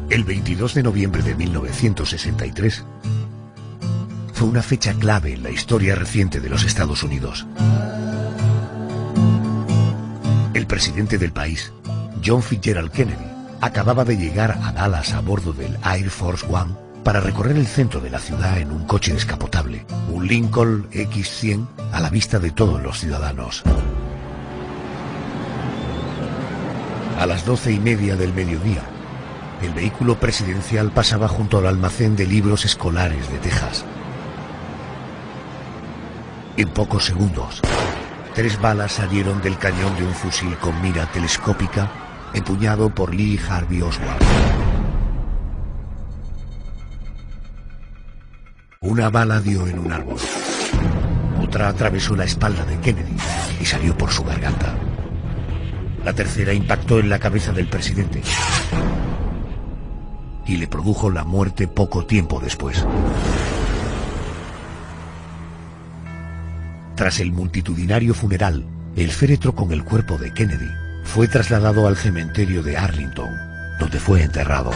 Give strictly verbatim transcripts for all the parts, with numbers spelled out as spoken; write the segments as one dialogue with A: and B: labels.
A: El veintidós de noviembre de mil novecientos sesenta y tres fue una fecha clave en la historia reciente de los Estados Unidos. El presidente del país, John Fitzgerald Kennedy, acababa de llegar a Dallas a bordo del Air Force One para recorrer el centro de la ciudad en un coche descapotable, un Lincoln equis cien a la vista de todos los ciudadanos. A las doce y media del mediodía, el vehículo presidencial pasaba junto al almacén de libros escolares de Texas. En pocos segundos, tres balas salieron del cañón de un fusil con mira telescópica empuñado por Lee Harvey Oswald. Una bala dio en un árbol, otra atravesó la espalda de Kennedy y salió por su garganta. La tercera impactó en la cabeza del presidente y le produjo la muerte poco tiempo después. Tras el multitudinario funeral, el féretro con el cuerpo de Kennedy fue trasladado al cementerio de Arlington, donde fue enterrado.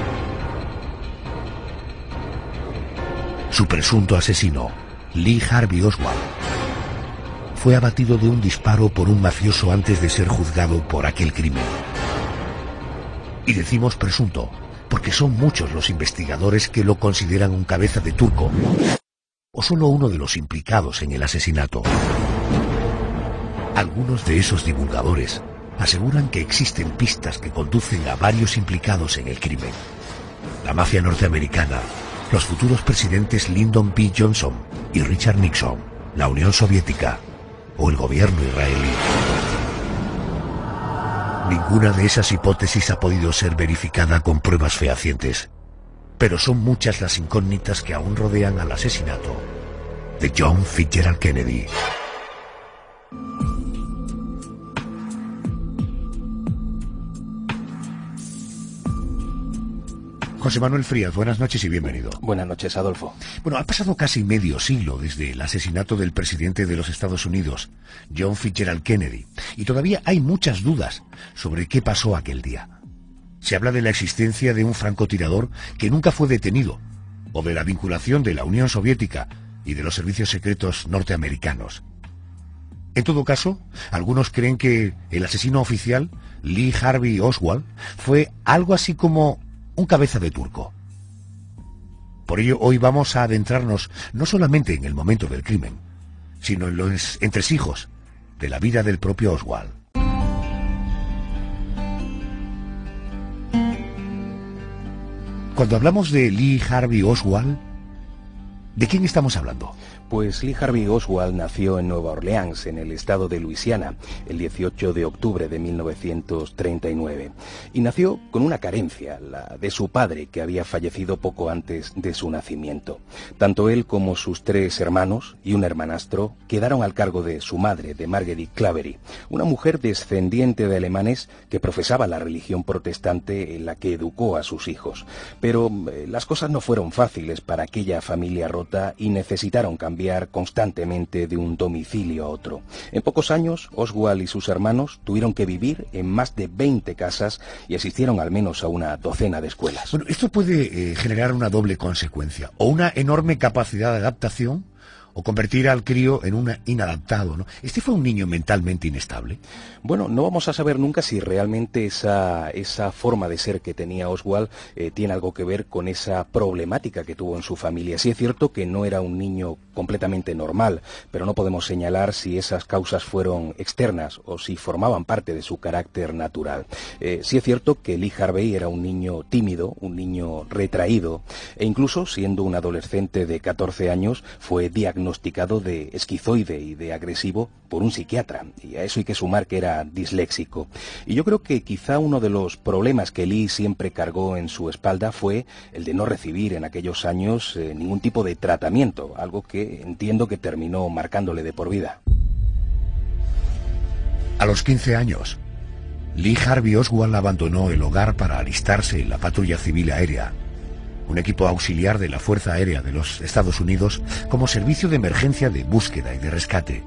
A: Su presunto asesino, Lee Harvey Oswald, fue abatido de un disparo por un mafioso antes de ser juzgado por aquel crimen. Y decimos presunto, porque son muchos los investigadores que lo consideran un cabeza de turco, o solo uno de los implicados en el asesinato. Algunos de esos divulgadores aseguran que existen pistas que conducen a varios implicados en el crimen. La mafia norteamericana, los futuros presidentes Lyndon B. Johnson y Richard Nixon, la Unión Soviética o el gobierno israelí. Ninguna de esas hipótesis ha podido ser verificada con pruebas fehacientes, pero son muchas las incógnitas que aún rodean al asesinato de John Fitzgerald Kennedy. José Manuel Frías, buenas noches y bienvenido.
B: Buenas noches, Adolfo.
A: Bueno, ha pasado casi medio siglo desde el asesinato del presidente de los Estados Unidos, John Fitzgerald Kennedy, y todavía hay muchas dudas sobre qué pasó aquel día. Se habla de la existencia de un francotirador que nunca fue detenido, o de la vinculación de la Unión Soviética y de los servicios secretos norteamericanos. En todo caso, algunos creen que el asesino oficial, Lee Harvey Oswald, fue algo así como un cabeza de turco. Por ello, hoy vamos a adentrarnos no solamente en el momento del crimen, sino en los entresijos de la vida del propio Oswald. Cuando hablamos de Lee Harvey Oswald, ¿de quién estamos hablando?
B: Pues Lee Harvey Oswald nació en Nueva Orleans, en el estado de Luisiana, el dieciocho de octubre de mil novecientos treinta y nueve. Y nació con una carencia, la de su padre, que había fallecido poco antes de su nacimiento. Tanto él como sus tres hermanos y un hermanastro quedaron al cargo de su madre, de Marguerite Claverie, una mujer descendiente de alemanes que profesaba la religión protestante en la que educó a sus hijos. Pero eh, las cosas no fueron fáciles para aquella familia rota y necesitaron cambiar constantemente de un domicilio a otro. En pocos años, Oswald y sus hermanos tuvieron que vivir en más de veinte casas y asistieron al menos a una docena de escuelas.
A: Bueno, esto puede eh, generar una doble consecuencia, o una enorme capacidad de adaptación, o convertir al crío en un inadaptado, ¿no? ¿Este fue un niño mentalmente inestable?
B: Bueno, no vamos a saber nunca si realmente esa, esa forma de ser que tenía Oswald eh, tiene algo que ver con esa problemática que tuvo en su familia. Sí es cierto que no era un niño completamente normal, pero no podemos señalar si esas causas fueron externas o si formaban parte de su carácter natural. Eh, sí es cierto que Lee Harvey era un niño tímido, un niño retraído, e incluso siendo un adolescente de catorce años fue diagnosticado de esquizoide y de agresivo por un psiquiatra, y a eso hay que sumar que era disléxico. Y yo creo que quizá uno de los problemas que Lee siempre cargó en su espalda fue el de no recibir en aquellos años eh, ningún tipo de tratamiento, algo que entiendo que terminó marcándole de por vida.
A: A los quince años, Lee Harvey Oswald abandonó el hogar para alistarse en la Patrulla Civil Aérea, un equipo auxiliar de la Fuerza Aérea de los Estados Unidos, como servicio de emergencia de búsqueda y de rescate.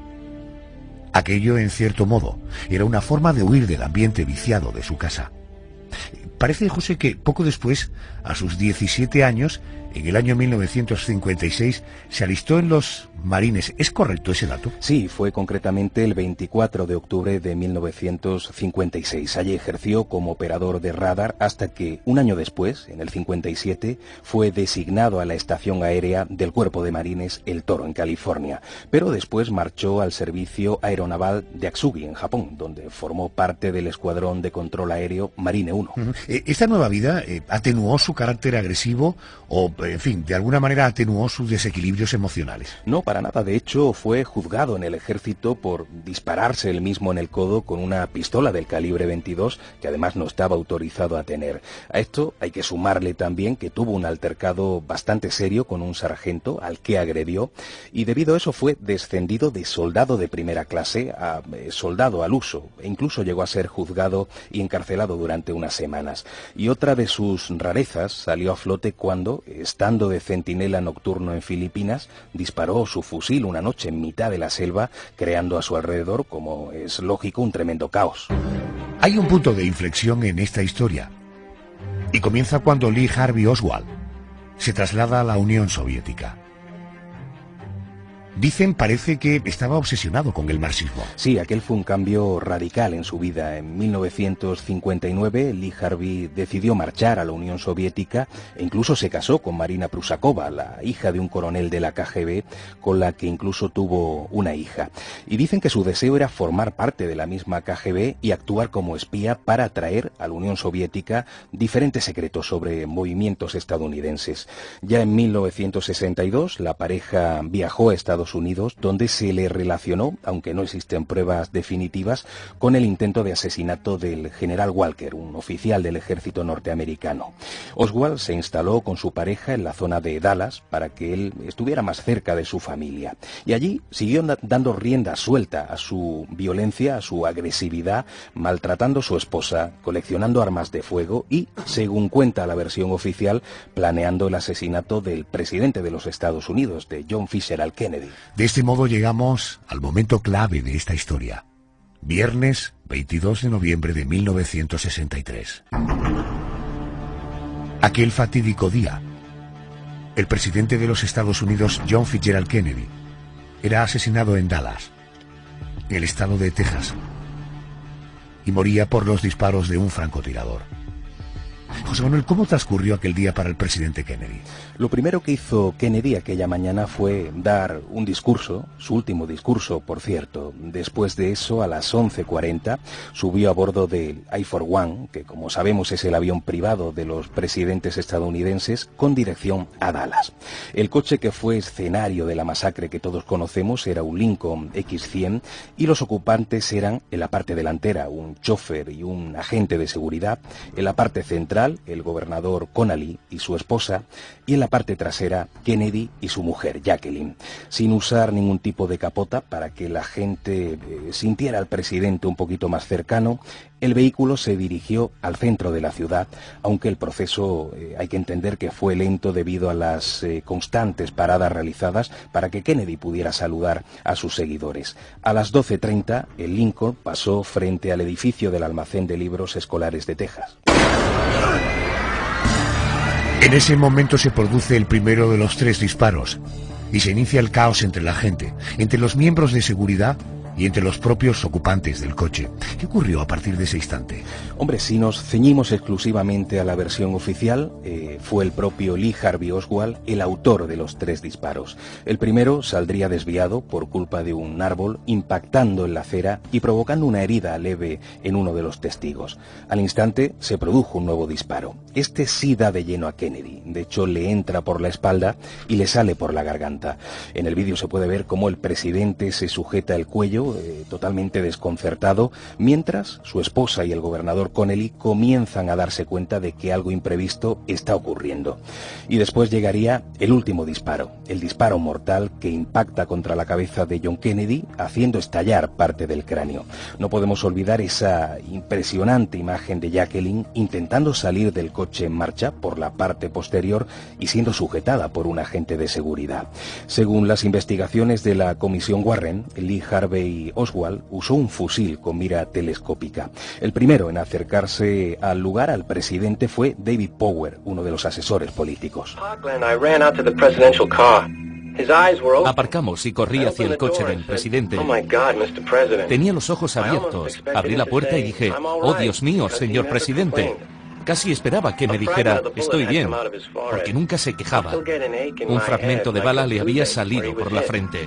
A: Aquello, en cierto modo, era una forma de huir del ambiente viciado de su casa. Parece, José, que poco después, a sus diecisiete años, en el año mil novecientos cincuenta y seis, se alistó en los Marines. ¿Es correcto ese dato?
B: Sí, fue concretamente el veinticuatro de octubre de mil novecientos cincuenta y seis. Allí ejerció como operador de radar hasta que, un año después, en el cincuenta y siete, fue designado a la estación aérea del Cuerpo de Marines El Toro, en California. Pero después marchó al servicio aeronaval de Atsugi, en Japón, donde formó parte del escuadrón de control aéreo Marine uno.
A: ¿Esta nueva vida eh, atenuó su carácter agresivo o, en fin, de alguna manera atenuó sus desequilibrios emocionales?
B: No, para nada. De hecho, fue juzgado en el ejército por dispararse él mismo en el codo con una pistola del calibre veintidós que además no estaba autorizado a tener. A esto hay que sumarle también que tuvo un altercado bastante serio con un sargento al que agredió y debido a eso fue descendido de soldado de primera clase a eh, soldado al uso e incluso llegó a ser juzgado y encarcelado durante unas semanas. Y otra de sus rarezas salió a flote cuando, estando de centinela nocturno en Filipinas, disparó su fusil una noche en mitad de la selva, creando a su alrededor, como es lógico, un tremendo caos.
A: Hay un punto de inflexión en esta historia, y comienza cuando Lee Harvey Oswald se traslada a la Unión Soviética. Dicen, parece que estaba obsesionado con el marxismo.
B: Sí, aquel fue un cambio radical en su vida. En mil novecientos cincuenta y nueve, Lee Harvey decidió marchar a la Unión Soviética e incluso se casó con Marina Prusakova, la hija de un coronel de la K G B, con la que incluso tuvo una hija. Y dicen que su deseo era formar parte de la misma K G B y actuar como espía para atraer a la Unión Soviética diferentes secretos sobre movimientos estadounidenses. Ya en mil novecientos sesenta y dos, la pareja viajó a Estados Unidos, donde se le relacionó, aunque no existen pruebas definitivas, con el intento de asesinato del general Walker, un oficial del ejército norteamericano. Oswald se instaló con su pareja en la zona de Dallas para que él estuviera más cerca de su familia. Y allí siguió dando rienda suelta a su violencia, a su agresividad, maltratando a su esposa, coleccionando armas de fuego y, según cuenta la versión oficial, planeando el asesinato del presidente de los Estados Unidos, de John Fitzgerald Kennedy.
A: De este modo llegamos al momento clave de esta historia. Viernes veintidós de noviembre de mil novecientos sesenta y tres. Aquel fatídico día, el presidente de los Estados Unidos, John Fitzgerald Kennedy, era asesinado en Dallas, en el estado de Texas, y moría por los disparos de un francotirador. José Manuel, ¿cómo transcurrió aquel día para el presidente Kennedy?
B: Lo primero que hizo Kennedy aquella mañana fue dar un discurso, su último discurso, por cierto. Después de eso, a las once cuarenta, subió a bordo del Air Force One, que como sabemos es el avión privado de los presidentes estadounidenses, con dirección a Dallas. El coche que fue escenario de la masacre que todos conocemos era un Lincoln X cien y los ocupantes eran, en la parte delantera, un chofer y un agente de seguridad, en la parte central, el gobernador Connally y su esposa, y en la parte trasera Kennedy y su mujer Jacqueline, sin usar ningún tipo de capota para que la gente eh, sintiera al presidente un poquito más cercano. El vehículo se dirigió al centro de la ciudad, aunque el proceso eh, hay que entender que fue lento debido a las eh, constantes paradas realizadas para que Kennedy pudiera saludar a sus seguidores. A las doce treinta, el Lincoln pasó frente al edificio del almacén de libros escolares de Texas.
A: En ese momento se produce el primero de los tres disparos y se inicia el caos entre la gente, entre los miembros de seguridad y entre los propios ocupantes del coche. ¿Qué ocurrió a partir de ese instante?
B: Hombre, si nos ceñimos exclusivamente a la versión oficial, eh, fue el propio Lee Harvey Oswald el autor de los tres disparos. El primero saldría desviado por culpa de un árbol, impactando en la acera y provocando una herida leve en uno de los testigos. Al instante se produjo un nuevo disparo. Este sí da de lleno a Kennedy. De hecho, le entra por la espalda y le sale por la garganta. En el vídeo se puede ver cómo el presidente se sujeta el cuello, Eh, totalmente desconcertado, mientras su esposa y el gobernador Connally comienzan a darse cuenta de que algo imprevisto está ocurriendo. Y después llegaría el último disparo, el disparo mortal que impacta contra la cabeza de John Kennedy, haciendo estallar parte del cráneo. No podemos olvidar esa impresionante imagen de Jacqueline intentando salir del coche en marcha por la parte posterior y siendo sujetada por un agente de seguridad. Según las investigaciones de la Comisión Warren, Lee Harvey Lee Oswald usó un fusil con mira telescópica. El primero en acercarse al lugar, al presidente, fue David Power, uno de los asesores políticos.
C: Aparcamos y corrí hacia el coche del presidente. Tenía los ojos abiertos. Abrí la puerta y dije, oh Dios mío, señor presidente. Casi esperaba que me dijera, estoy bien, porque nunca se quejaba. Un fragmento de bala le había salido por la frente.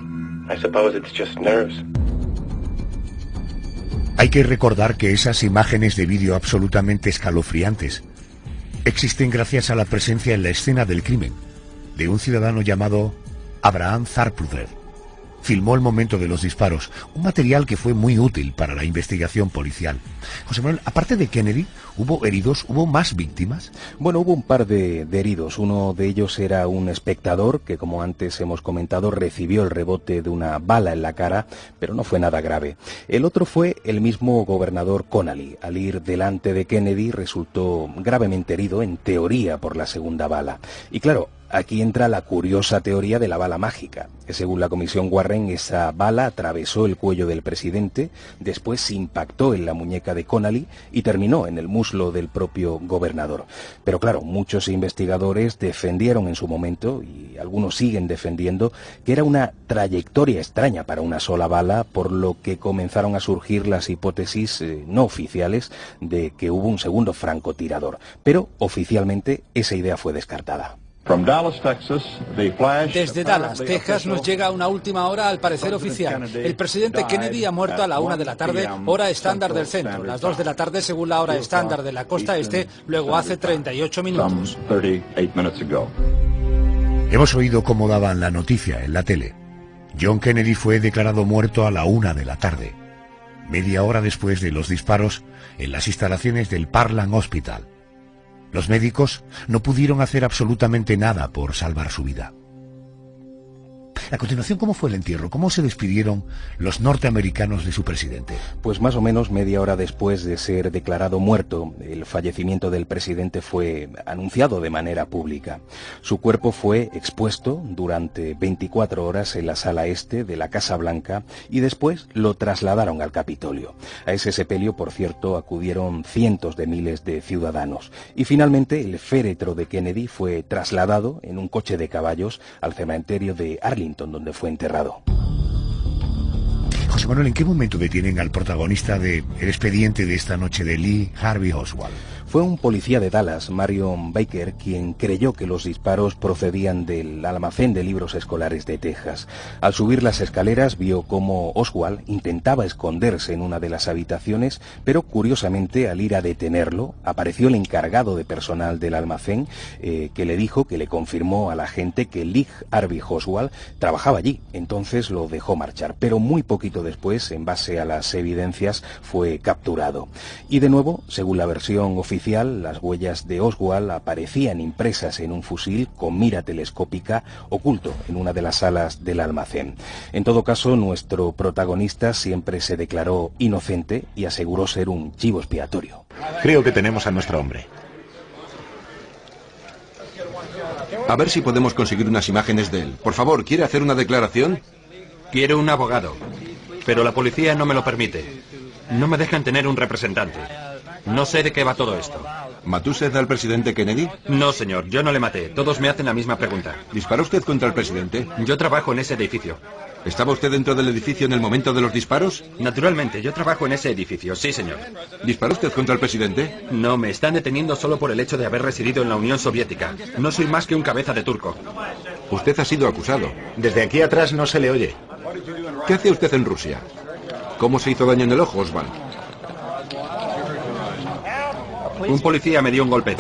A: Hay que recordar que esas imágenes de vídeo absolutamente escalofriantes existen gracias a la presencia en la escena del crimen de un ciudadano llamado Abraham Zapruder. Filmó el momento de los disparos, un material que fue muy útil para la investigación policial. José Manuel, aparte de Kennedy, ¿hubo heridos? ¿Hubo más víctimas?
B: Bueno, hubo un par de, de heridos. Uno de ellos era un espectador que, como antes hemos comentado, recibió el rebote de una bala en la cara, pero no fue nada grave. El otro fue el mismo gobernador Connally. Al ir delante de Kennedy resultó gravemente herido, en teoría, por la segunda bala. Y claro, aquí entra la curiosa teoría de la bala mágica. Según la comisión Warren, esa bala atravesó el cuello del presidente, después impactó en la muñeca de Connally y terminó en el muslo del propio gobernador. Pero claro, muchos investigadores defendieron en su momento, y algunos siguen defendiendo, que era una trayectoria extraña para una sola bala, por lo que comenzaron a surgir las hipótesis eh, no oficiales de que hubo un segundo francotirador. Pero oficialmente esa idea fue descartada.
D: Desde Dallas, Texas, nos llega una última hora al parecer oficial. El presidente Kennedy ha muerto a la una de la tarde, hora estándar del centro, las dos de la tarde según la hora estándar de la costa este, luego hace treinta y ocho minutos.
A: Hemos oído cómo daban la noticia en la tele. John Kennedy fue declarado muerto a la una de la tarde, media hora después de los disparos en las instalaciones del Parkland Hospital. Los médicos no pudieron hacer absolutamente nada por salvar su vida. A continuación, ¿cómo fue el entierro? ¿Cómo se despidieron los norteamericanos de su presidente?
B: Pues más o menos media hora después de ser declarado muerto, el fallecimiento del presidente fue anunciado de manera pública. Su cuerpo fue expuesto durante veinticuatro horas en la sala este de la Casa Blanca y después lo trasladaron al Capitolio. A ese sepelio, por cierto, acudieron cientos de miles de ciudadanos. Y finalmente el féretro de Kennedy fue trasladado en un coche de caballos al cementerio de Arlington, donde fue enterrado.
A: José Manuel, ¿en qué momento detienen al protagonista del expediente de esta noche de Lee Harvey Oswald?
B: Fue un policía de Dallas, Marion Baker, quien creyó que los disparos procedían del almacén de libros escolares de Texas. Al subir las escaleras vio cómo Oswald intentaba esconderse en una de las habitaciones, pero curiosamente al ir a detenerlo apareció el encargado de personal del almacén eh, que le dijo, que le confirmó a la gente que Lee Harvey Oswald trabajaba allí. Entonces lo dejó marchar, pero muy poquito después, en base a las evidencias, fue capturado. Y de nuevo, según la versión oficial, las huellas de Oswald aparecían impresas en un fusil con mira telescópica oculto en una de las salas del almacén. En todo caso, nuestro protagonista siempre se declaró inocente y aseguró ser un chivo expiatorio.
E: Creo que tenemos a nuestro hombre.
F: A ver si podemos conseguir unas imágenes de él. Por favor, ¿quiere hacer una declaración?
G: Quiero un abogado, pero la policía no me lo permite. No me dejan tener un representante. No sé de qué va todo esto.
F: ¿Mató usted al presidente Kennedy?
G: No, señor, yo no le maté. Todos me hacen la misma pregunta.
F: ¿Disparó usted contra el presidente?
G: Yo trabajo en ese edificio.
F: ¿Estaba usted dentro del edificio en el momento de los disparos?
G: Naturalmente, yo trabajo en ese edificio, sí, señor.
F: ¿Disparó usted contra el presidente?
G: No, me están deteniendo solo por el hecho de haber residido en la Unión Soviética. No soy más que un cabeza de turco.
F: Usted ha sido acusado.
E: Desde aquí atrás no se le oye.
F: ¿Qué hacía usted en Rusia? ¿Cómo se hizo daño en el ojo, Oswald?
G: Un policía me dio un golpe.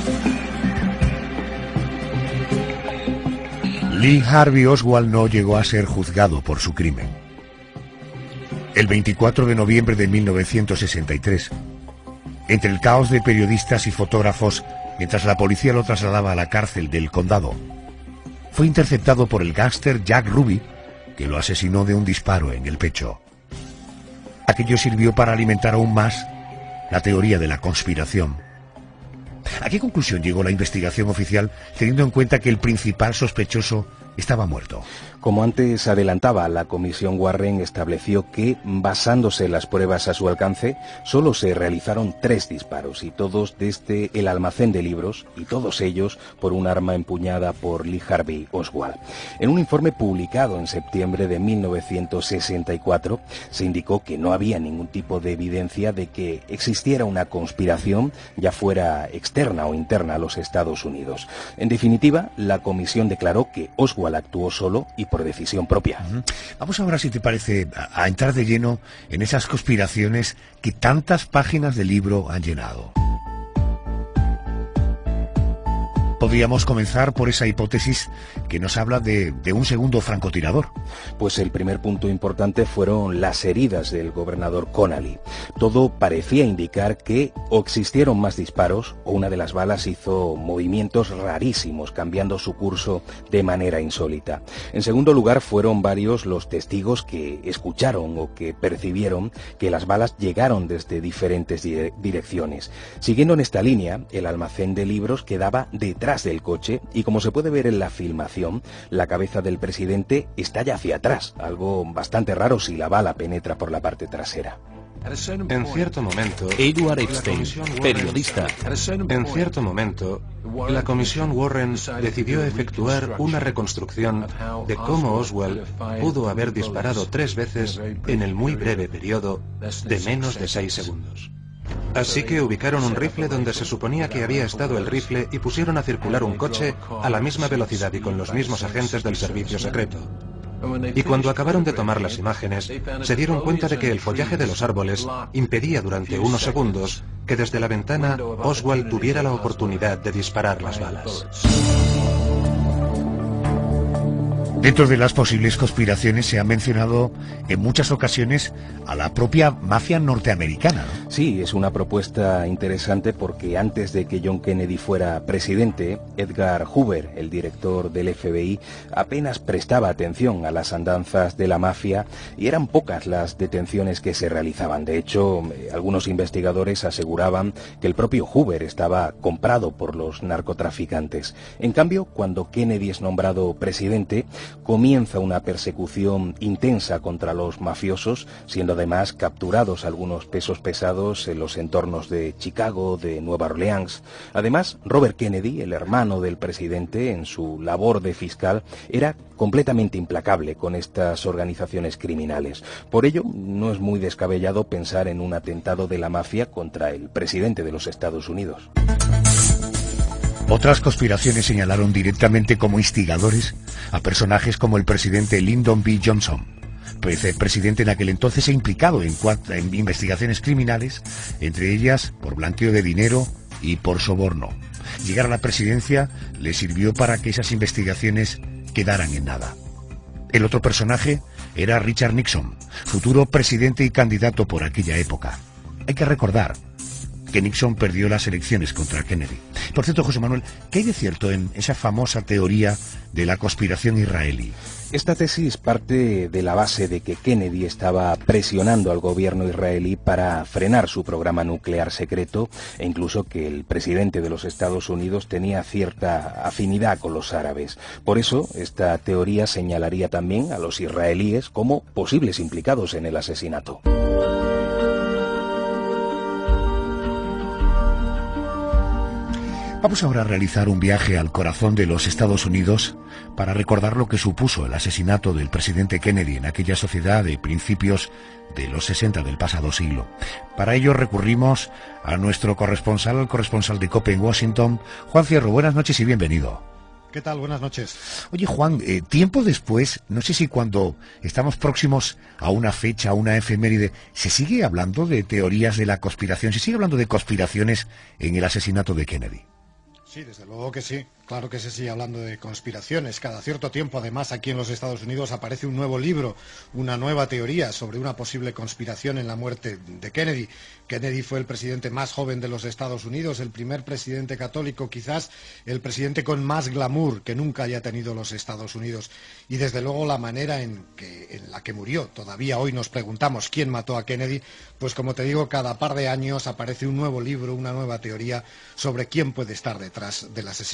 A: Lee Harvey Oswald no llegó a ser juzgado por su crimen. El veinticuatro de noviembre de mil novecientos sesenta y tres, entre el caos de periodistas y fotógrafos, mientras la policía lo trasladaba a la cárcel del condado, fue interceptado por el gángster Jack Ruby, que lo asesinó de un disparo en el pecho. Aquello sirvió para alimentar aún más la teoría de la conspiración. ¿A qué conclusión llegó la investigación oficial, teniendo en cuenta que el principal sospechoso estaba muerto?
B: Como antes adelantaba, la Comisión Warren estableció que, basándose en las pruebas a su alcance, solo se realizaron tres disparos, y todos desde el almacén de libros, y todos ellos por un arma empuñada por Lee Harvey Oswald. En un informe publicado en septiembre de mil novecientos sesenta y cuatro, se indicó que no había ningún tipo de evidencia de que existiera una conspiración, ya fuera externa o interna a los Estados Unidos. En definitiva, la comisión declaró que Oswald actuó solo y por decisión propia.
A: Uh-huh. Vamos ahora, si te parece, a, a entrar de lleno en esas conspiraciones que tantas páginas de libro han llenado. Podríamos comenzar por esa hipótesis que nos habla de, de un segundo francotirador.
B: Pues el primer punto importante fueron las heridas del gobernador Connally. Todo parecía indicar que o existieron más disparos o una de las balas hizo movimientos rarísimos, cambiando su curso de manera insólita. En segundo lugar, fueron varios los testigos que escucharon o que percibieron que las balas llegaron desde diferentes dire- direcciones. Siguiendo en esta línea, el almacén de libros quedaba detrás del coche y, como se puede ver en la filmación, la cabeza del presidente estalla hacia atrás, algo bastante raro si la bala penetra por la parte trasera.
F: En cierto momento,
C: Edward Epstein, periodista.
F: En cierto momento, la Comisión Warren decidió efectuar una reconstrucción de cómo Oswald pudo haber disparado tres veces en el muy breve periodo de menos de seis segundos. Así que ubicaron un rifle donde se suponía que había estado el rifle y pusieron a circular un coche a la misma velocidad y con los mismos agentes del servicio secreto. Y cuando acabaron de tomar las imágenes, se dieron cuenta de que el follaje de los árboles impedía durante unos segundos que desde la ventana Oswald tuviera la oportunidad de disparar las balas.
A: Dentro de las posibles conspiraciones se ha mencionado en muchas ocasiones a la propia mafia norteamericana, ¿no?
B: Sí, es una propuesta interesante porque antes de que John Kennedy fuera presidente, Edgar Hoover, el director del F B I, apenas prestaba atención a las andanzas de la mafia y eran pocas las detenciones que se realizaban. De hecho, algunos investigadores aseguraban que el propio Hoover estaba comprado por los narcotraficantes. En cambio, cuando Kennedy es nombrado presidente, comienza una persecución intensa contra los mafiosos, siendo además capturados algunos pesos pesados en los entornos de Chicago, de Nueva Orleans. Además, Robert Kennedy, el hermano del presidente, en su labor de fiscal, era completamente implacable con estas organizaciones criminales. Por ello, no es muy descabellado pensar en un atentado de la mafia contra el presidente de los Estados Unidos.
A: Otras conspiraciones señalaron directamente como instigadores a personajes como el presidente Lyndon B. Johnson, presidente en aquel entonces e implicado en, cuatro, en investigaciones criminales, entre ellas por blanqueo de dinero y por soborno. Llegar a la presidencia le sirvió para que esas investigaciones quedaran en nada. El otro personaje era Richard Nixon, futuro presidente y candidato por aquella época. Hay que recordar que Nixon perdió las elecciones contra Kennedy. Por cierto, José Manuel, ¿qué hay de cierto en esa famosa teoría de la conspiración israelí?
B: Esta tesis parte de la base de que Kennedy estaba presionando al gobierno israelí para frenar su programa nuclear secreto e incluso que el presidente de los Estados Unidos tenía cierta afinidad con los árabes. Por eso, esta teoría señalaría también a los israelíes como posibles implicados en el asesinato.
A: Vamos ahora a realizar un viaje al corazón de los Estados Unidos para recordar lo que supuso el asesinato del presidente Kennedy en aquella sociedad de principios de los sesenta del pasado siglo. Para ello recurrimos a nuestro corresponsal, el corresponsal de COPE en Washington, Juan Fierro. Buenas noches y bienvenido.
H: ¿Qué tal? Buenas noches.
A: Oye, Juan, eh, tiempo después, no sé si cuando estamos próximos a una fecha, a una efeméride, ¿se sigue hablando de teorías de la conspiración? ¿Se sigue hablando de conspiraciones en el asesinato de Kennedy?
H: Sí, desde luego que sí. Claro que se sigue hablando de conspiraciones. Cada cierto tiempo, además, aquí en los Estados Unidos aparece un nuevo libro, una nueva teoría sobre una posible conspiración en la muerte de Kennedy. Kennedy fue el presidente más joven de los Estados Unidos, el primer presidente católico, quizás el presidente con más glamour que nunca haya tenido los Estados Unidos. Y desde luego la manera en, que, en la que murió. Todavía hoy nos preguntamos quién mató a Kennedy. Pues como te digo, cada par de años aparece un nuevo libro, una nueva teoría sobre quién puede estar detrás del asesinato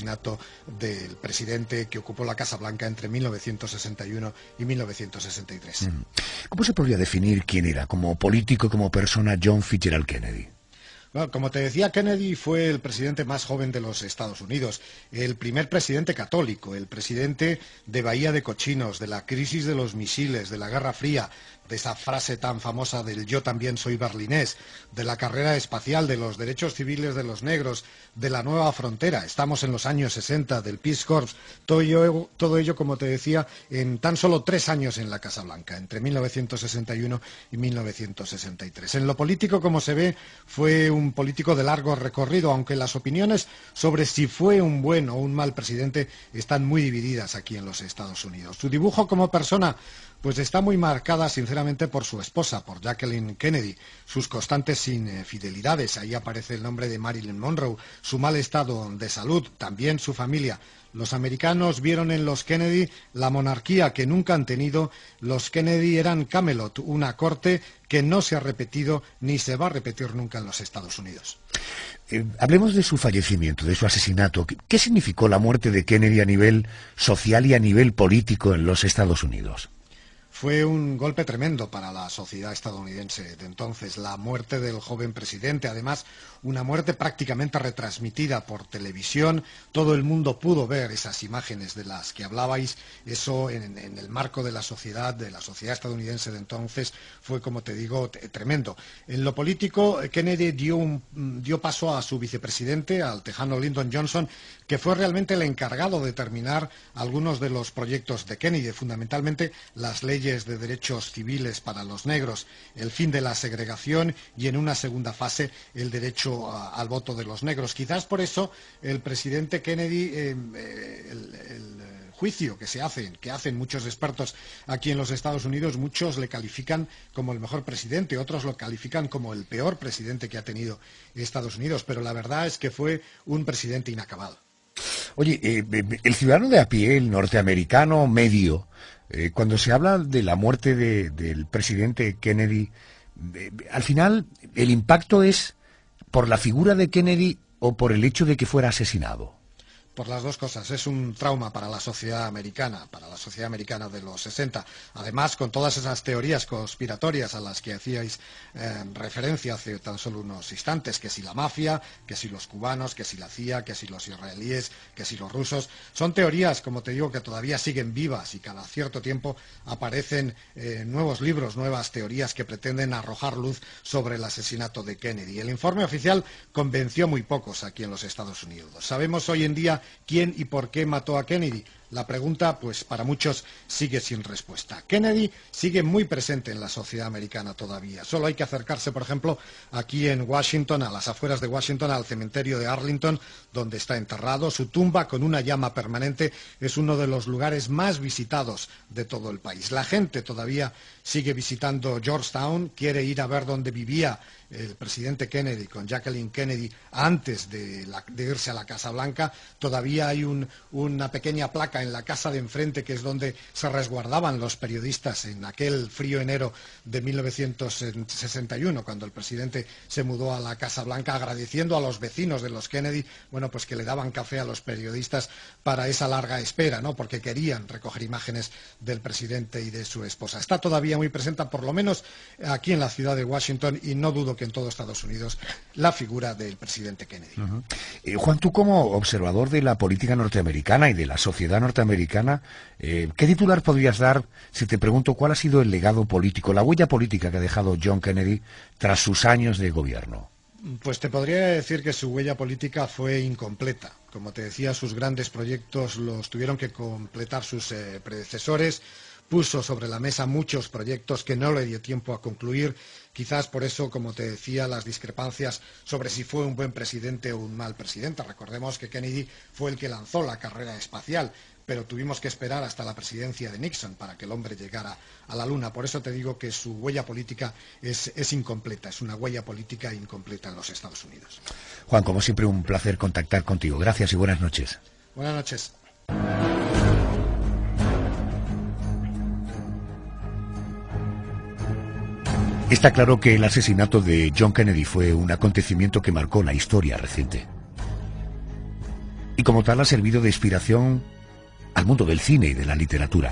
H: del presidente que ocupó la Casa Blanca entre mil novecientos sesenta y uno y mil novecientos sesenta y tres.
A: ¿Cómo se podría definir quién era, como político, como persona, John Fitzgerald Kennedy?
H: Bueno, como te decía, Kennedy fue el presidente más joven de los Estados Unidos, el primer presidente católico, el presidente de Bahía de Cochinos, de la crisis de los misiles, de la Guerra Fría, de esa frase tan famosa del yo también soy berlinés, de la carrera espacial, de los derechos civiles de los negros, de la nueva frontera. Estamos en los años sesenta, del Peace Corps, todo ello, todo ello, como te decía, en tan solo tres años en la Casa Blanca, entre mil novecientos sesenta y uno y mil novecientos sesenta y tres. En lo político, como se ve, fue un político de largo recorrido, aunque las opiniones sobre si fue un buen o un mal presidente están muy divididas aquí en los Estados Unidos. Su dibujo como persona pues está muy marcada, sinceramente, por su esposa, por Jacqueline Kennedy, sus constantes infidelidades, ahí aparece el nombre de Marilyn Monroe, su mal estado de salud, también su familia. Los americanos vieron en los Kennedy la monarquía que nunca han tenido. Los Kennedy eran Camelot, una corte que no se ha repetido ni se va a repetir nunca en los Estados Unidos.
A: Eh, hablemos de su fallecimiento, de su asesinato. ¿Qué, ¿Qué significó la muerte de Kennedy a nivel social y a nivel político en los Estados Unidos?
H: Fue un golpe tremendo para la sociedad estadounidense de entonces, la muerte del joven presidente, además una muerte prácticamente retransmitida por televisión. Todo el mundo pudo ver esas imágenes de las que hablabais. Eso en, en el marco de la sociedad, de la sociedad estadounidense de entonces, fue, como te digo, tremendo. En lo político, Kennedy dio, un, dio paso a su vicepresidente, al tejano Lyndon Johnson, que fue realmente el encargado de terminar algunos de los proyectos de Kennedy, fundamentalmente las leyes de derechos civiles para los negros, el fin de la segregación y, en una segunda fase, el derecho a, al voto de los negros. Quizás por eso el presidente Kennedy, eh, eh, el, el juicio que se hace, que hacen muchos expertos aquí en los Estados Unidos, muchos le califican como el mejor presidente, otros lo califican como el peor presidente que ha tenido Estados Unidos, pero la verdad es que fue un presidente inacabado.
A: Oye, eh, el ciudadano de a pie, el norteamericano medio, eh, cuando se habla de la muerte de, del presidente Kennedy, eh, al final el impacto es por la figura de Kennedy o por el hecho de que fuera asesinado.
H: Por las dos cosas. Es un trauma para la sociedad americana, para la sociedad americana de los sesenta. Además, con todas esas teorías conspiratorias a las que hacíais eh, referencia hace tan solo unos instantes, que si la mafia, que si los cubanos, que si la C I A, que si los israelíes, que si los rusos, son teorías, como te digo, que todavía siguen vivas y cada cierto tiempo aparecen eh, nuevos libros, nuevas teorías que pretenden arrojar luz sobre el asesinato de Kennedy. El informe oficial convenció muy pocos aquí en los Estados Unidos. Sabemos hoy en día quién y por qué mató a Kennedy. La pregunta, pues para muchos, sigue sin respuesta. Kennedy sigue muy presente en la sociedad americana todavía. Solo hay que acercarse, por ejemplo, aquí en Washington, a las afueras de Washington, al cementerio de Arlington, donde está enterrado. Su tumba, con una llama permanente, es uno de los lugares más visitados de todo el país. La gente todavía sigue visitando Georgetown, quiere ir a ver dónde vivía el presidente Kennedy con Jacqueline Kennedy antes de, la, de irse a la Casa Blanca. Todavía hay un, una pequeña placa en la casa de enfrente, que es donde se resguardaban los periodistas en aquel frío enero de mil novecientos sesenta y uno, cuando el presidente se mudó a la Casa Blanca, agradeciendo a los vecinos de los Kennedy, bueno, pues que le daban café a los periodistas para esa larga espera, ¿no? Porque querían recoger imágenes del presidente y de su esposa. Está todavía muy presente, por lo menos aquí en la ciudad de Washington, y no dudo que en todo Estados Unidos, la figura del presidente Kennedy.
A: Uh-huh. eh, Juan, tú como observador de la política norteamericana y de la sociedad norteamericana, eh, ¿qué titular podrías dar si te pregunto cuál ha sido el legado político, la huella política que ha dejado John Kennedy tras sus años de gobierno?
H: Pues te podría decir que su huella política fue incompleta. Como te decía, sus grandes proyectos los tuvieron que completar sus eh, predecesores. Puso sobre la mesa muchos proyectos que no le dio tiempo a concluir. Quizás por eso, como te decía, las discrepancias sobre si fue un buen presidente o un mal presidente. Recordemos que Kennedy fue el que lanzó la carrera espacial, pero tuvimos que esperar hasta la presidencia de Nixon para que el hombre llegara a la Luna. Por eso te digo que su huella política es, es incompleta, es una huella política incompleta en los Estados Unidos.
A: Juan, como siempre, un placer contactar contigo. Gracias y buenas noches.
H: Buenas noches.
A: Está claro que el asesinato de John Kennedy fue un acontecimiento que marcó la historia reciente. y como tal ha servido de inspiración al mundo del cine y de la literatura.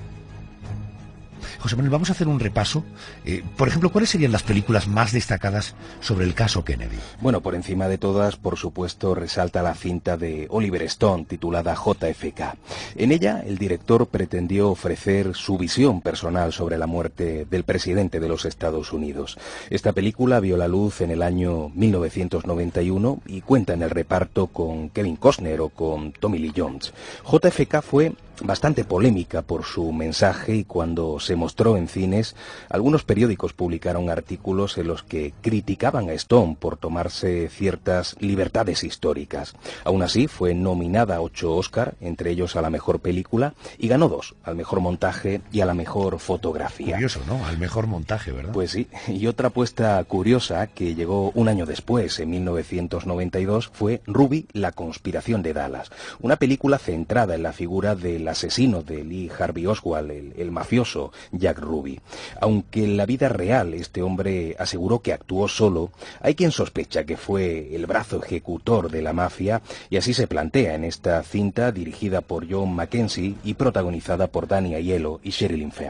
A: José Manuel, vamos a hacer un repaso. Eh, por ejemplo, ¿cuáles serían las películas más destacadas sobre el caso Kennedy?
B: Bueno, por encima de todas, por supuesto, resalta la cinta de Oliver Stone titulada J F K. En ella, el director pretendió ofrecer su visión personal sobre la muerte del presidente de los Estados Unidos. Esta película vio la luz en el año mil novecientos noventa y uno y cuenta en el reparto con Kevin Costner o con Tommy Lee Jones. J F K fue bastante polémica por su mensaje, y cuando se mostró en cines, algunos periódicos publicaron artículos en los que criticaban a Stone por tomarse ciertas libertades históricas. Aún así, fue nominada a ocho Oscar, entre ellos a la mejor película, y ganó dos, al mejor montaje y a la mejor fotografía.
A: Curioso, ¿no? Al mejor montaje, ¿verdad?
B: Pues sí, y otra apuesta curiosa que llegó un año después, en mil novecientos noventa y dos, fue Ruby, la conspiración de Dallas, una película centrada en la figura del el asesino de Lee Harvey Oswald, el, el mafioso Jack Ruby. Aunque en la vida real este hombre aseguró que actuó solo, hay quien sospecha que fue el brazo ejecutor de la mafia, y así se plantea en esta cinta dirigida por John Mackenzie y protagonizada por Danny Aiello y Sherilyn Fenn.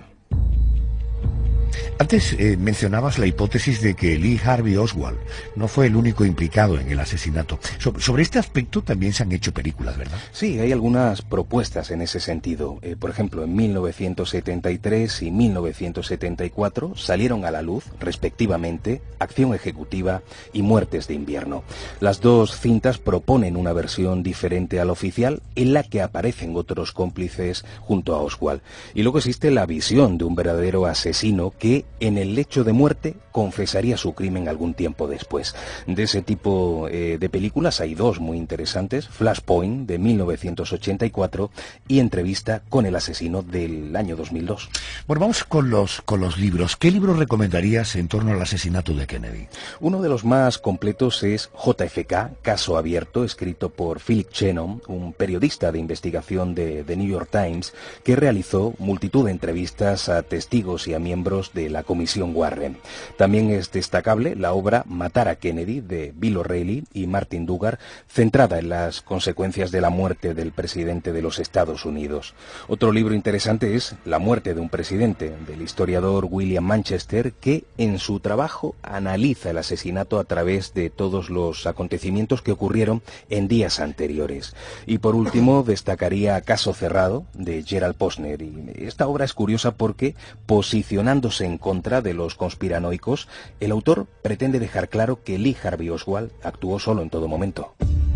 A: Antes eh, mencionabas la hipótesis de que Lee Harvey Oswald no fue el único implicado en el asesinato. So, sobre este aspecto también se han hecho películas, ¿verdad?
B: Sí, hay algunas propuestas en ese sentido. Eh, por ejemplo, en mil novecientos setenta y tres y mil novecientos setenta y cuatro salieron a la luz, respectivamente, Acción Ejecutiva y Muertes de Invierno. Las dos cintas proponen una versión diferente a la oficial, en la que aparecen otros cómplices junto a Oswald. Y luego existe la visión de un verdadero asesino que en el lecho de muerte confesaría su crimen algún tiempo después. De ese tipo eh, de películas hay dos muy interesantes: Flashpoint, de mil novecientos ochenta y cuatro, y Entrevista con el asesino, del año dos mil dos.
A: Bueno, vamos con los, con los libros. ¿Qué libro recomendarías en torno al asesinato de Kennedy?
B: Uno de los más completos es J F K, Caso Abierto, escrito por Philip Chennault, un periodista de investigación de The New York Times, que realizó multitud de entrevistas a testigos y a miembros de la Comisión Warren. También es destacable la obra Matar a Kennedy, de Bill O'Reilly y Martin Dugard, centrada en las consecuencias de la muerte del presidente de los Estados Unidos. Otro libro interesante es La muerte de un presidente, del historiador William Manchester, que en su trabajo analiza el asesinato a través de todos los acontecimientos que ocurrieron en días anteriores. Y por último, destacaría Caso Cerrado, de Gerald Posner. Y esta obra es curiosa porque, posicionándose en contra de los conspiranoicos, el autor pretende dejar claro que Lee Harvey Oswald actuó solo en todo momento.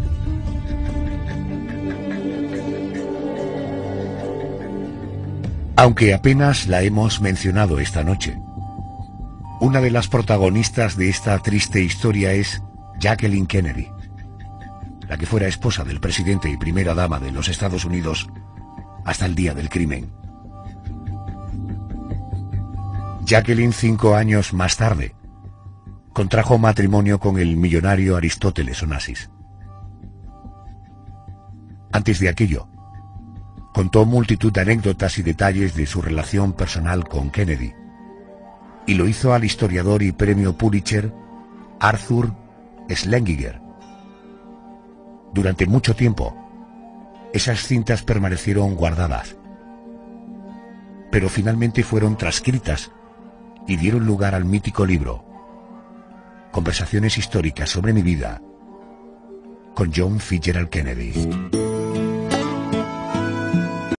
A: Aunque apenas la hemos mencionado esta noche, una de las protagonistas de esta triste historia es Jacqueline Kennedy, la que fuera esposa del presidente y primera dama de los Estados Unidos hasta el día del crimen. Jacqueline, cinco años más tarde, contrajo matrimonio con el millonario Aristóteles Onassis. Antes de aquello, contó multitud de anécdotas y detalles de su relación personal con Kennedy, y lo hizo al historiador y premio Pulitzer Arthur Schlengiger. Durante mucho tiempo, esas cintas permanecieron guardadas, pero finalmente fueron transcritas y dieron lugar al mítico libro Conversaciones históricas sobre mi vida con John Fitzgerald Kennedy.